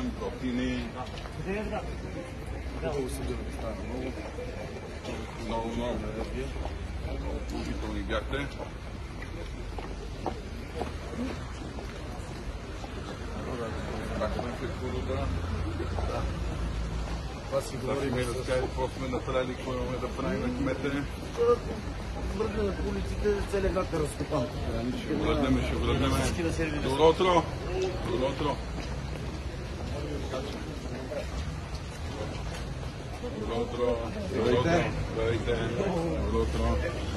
Иван, готини. Хубаво се гледа, става много. Много положителни бяхте. Това си говорим да разкажем какво сме направили, какво имаме да правим на кмете. Върна на улиците, целият град е разкопан. Ще върнем. Добро утро. Добро утро. Добро утро. Добро утро. Добро утро.